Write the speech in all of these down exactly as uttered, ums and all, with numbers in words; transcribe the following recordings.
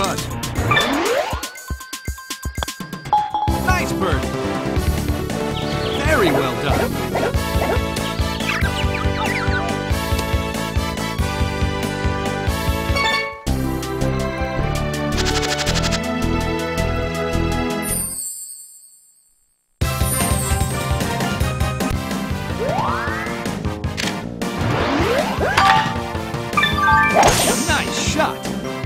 putt. Nice birdie. Very well done. Nice shot.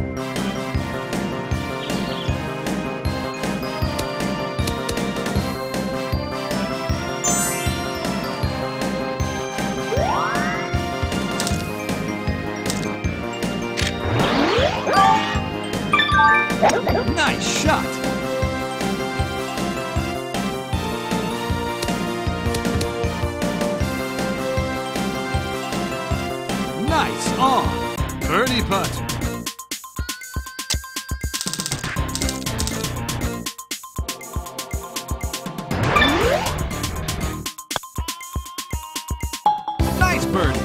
Nice shot. Nice on. Birdie putt. Nice birdie.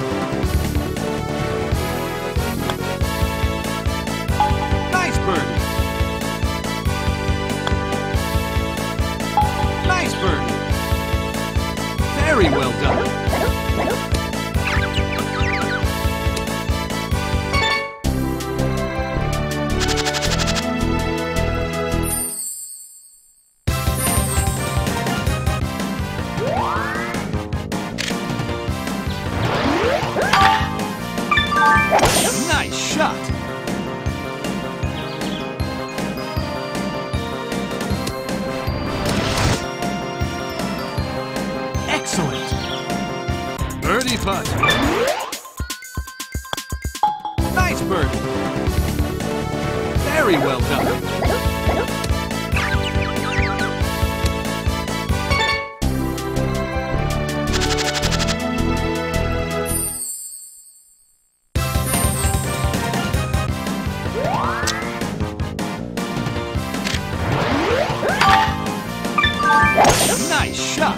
Nice birdie. Nice birdie. Very well done. Nice shot. Excellent. Birdie putt. Nice birdie. Very well done. Nice shot.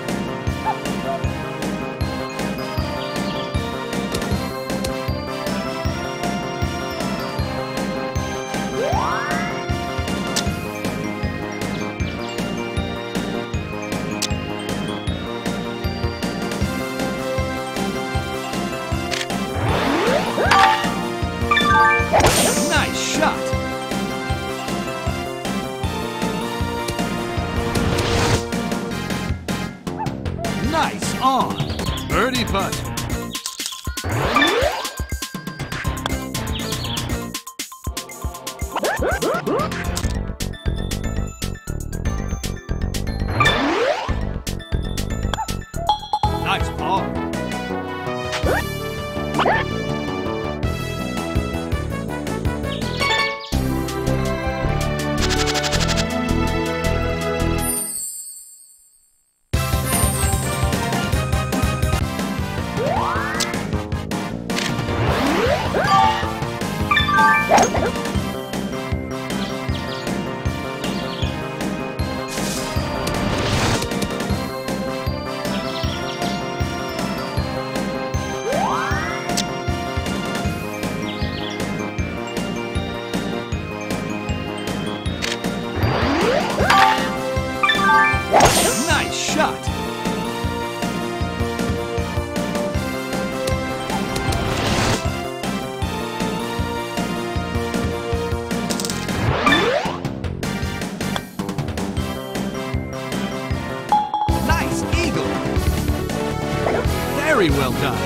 Nice shot. Nice on. Birdie putt. Nice ball. Nice shot. Nice eagle. Very well done.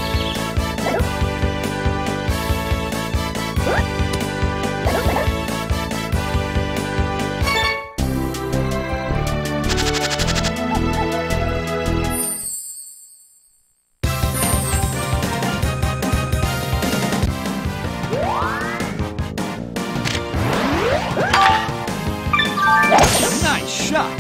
Nice shot.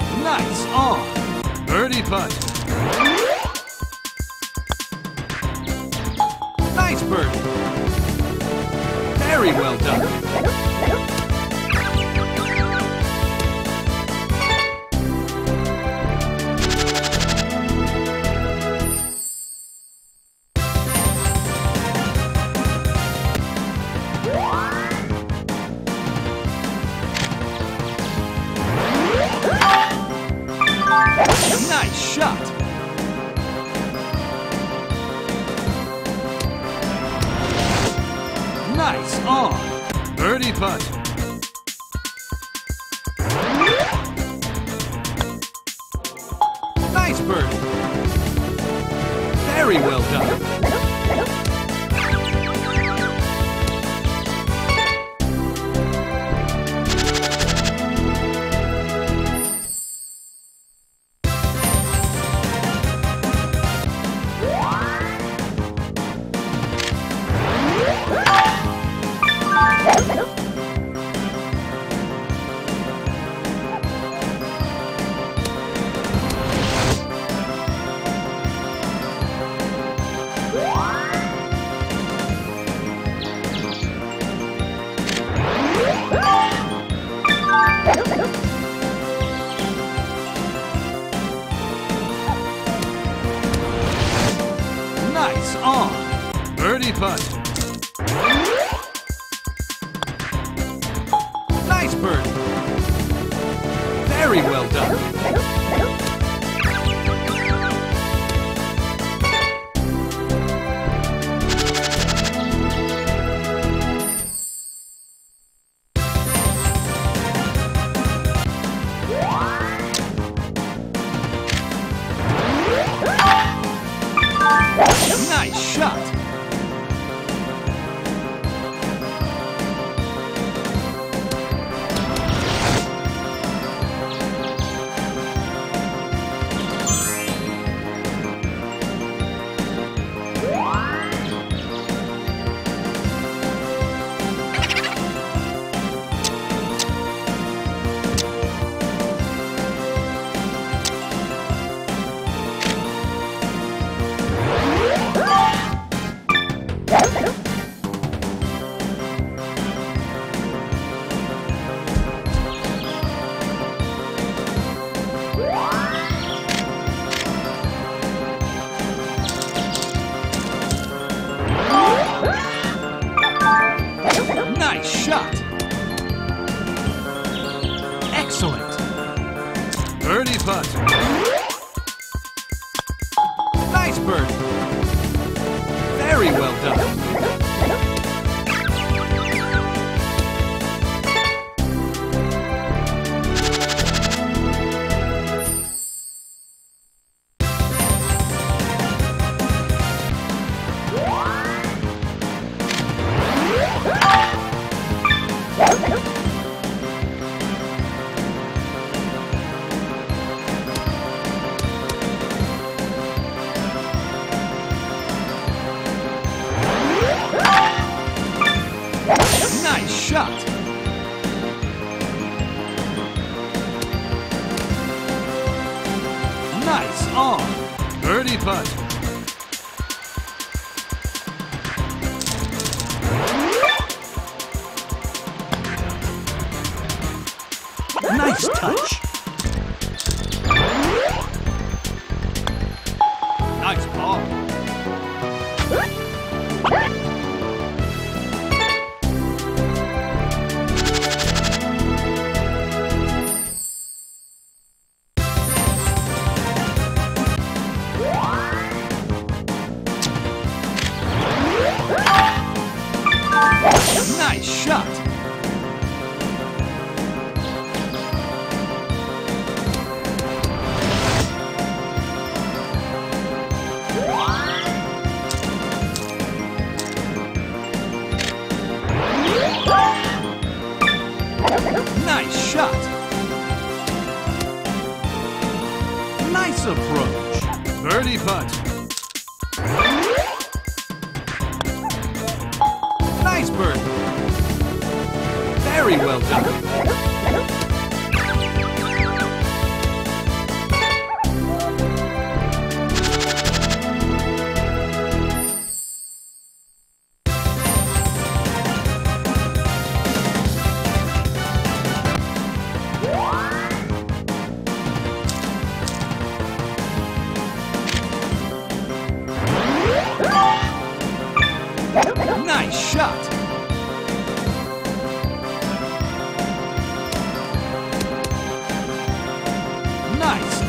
Nice on. Birdie putt. Nice birdie. Very well done. Nice shot. Nice on. Birdie putt. Nice birdie. Very well done. Nice on. Birdie putt. Nice birdie. Very well done. Nice shot. Nice shot. Excellent. Birdie putt. Nice birdie. Very well done. Nice shot. Nice on. Birdie putt. Nice touch. Nice ball. Nice shot. Nice shot. Nice approach. Birdie putt. Nice birdie. Very well done.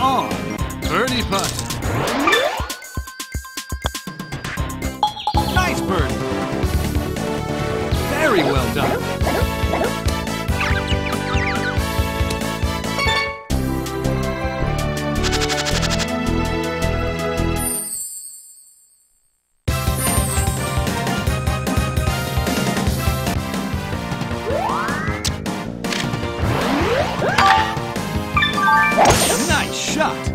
on. Birdie putt. Nice birdie. Very well done. Nice shot.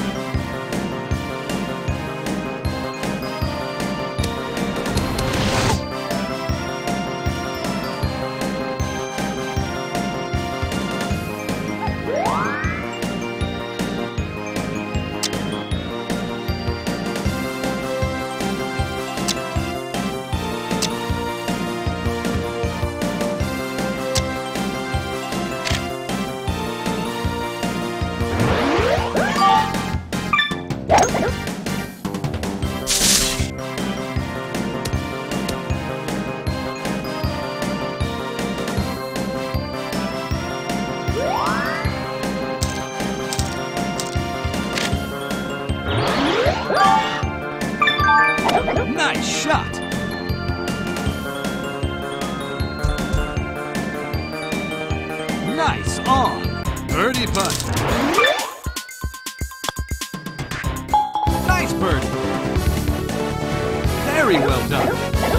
Nice shot. Nice on. Birdie putt. Nice birdie. Very well done.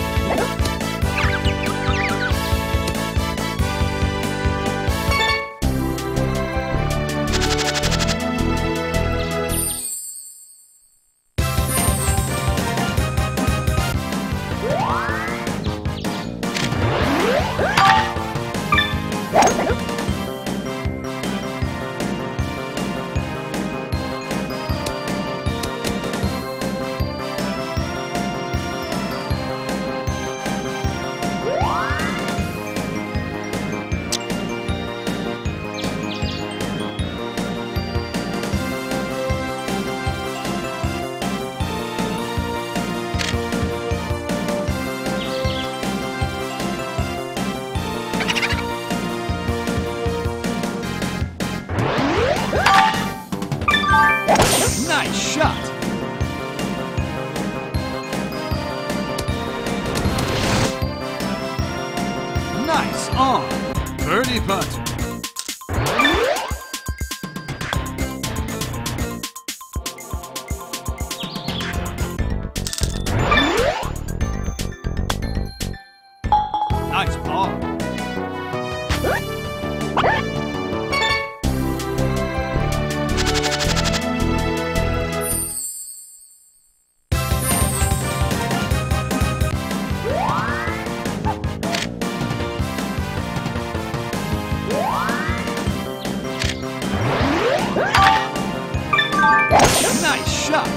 Nice shot. Nice on. Birdie putt. Nice ball. Nice shot.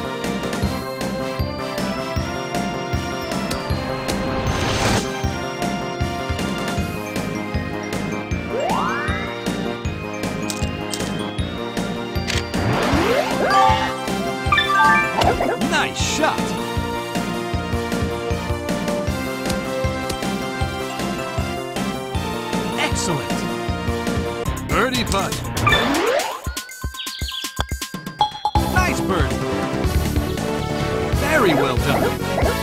Nice shot. Excellent. Birdie putt. Nice birdie. Very well done.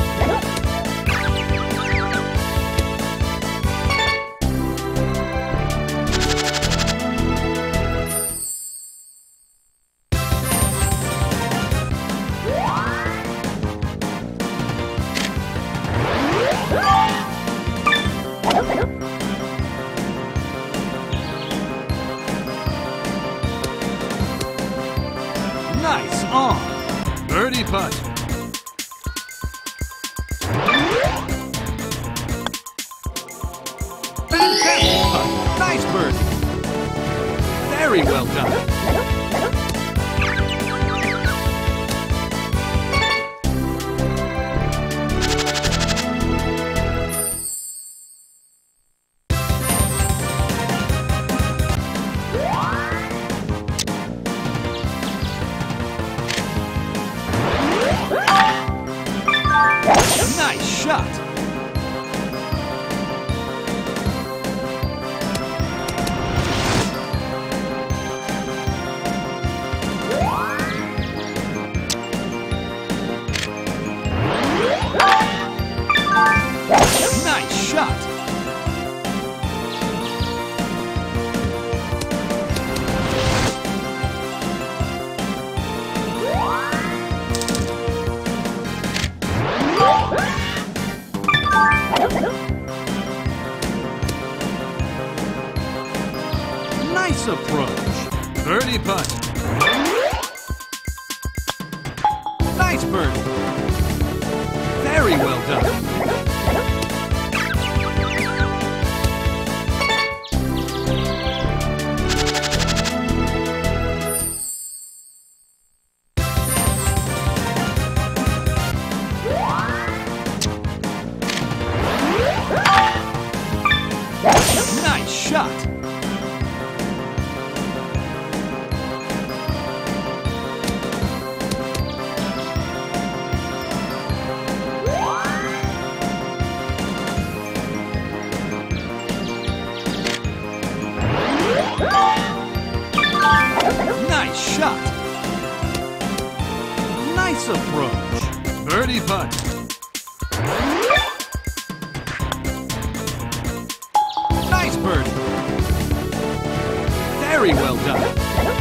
Nice on. Birdie putt. Fantastic putt. Nice birdie. Very well done. Nice shot. Nice approach. Birdie putt. Nice birdie. Very well done. Nice shot. Nice shot. Nice approach. Birdie putt. Nice birdie. Very well done.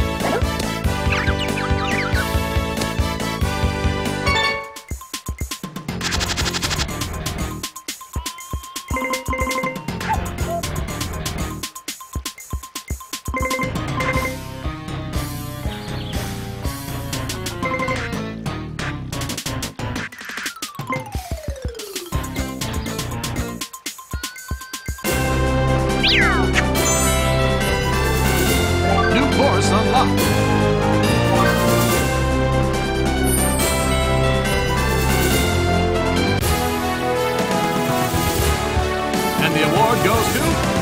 New course unlocked. And the award goes to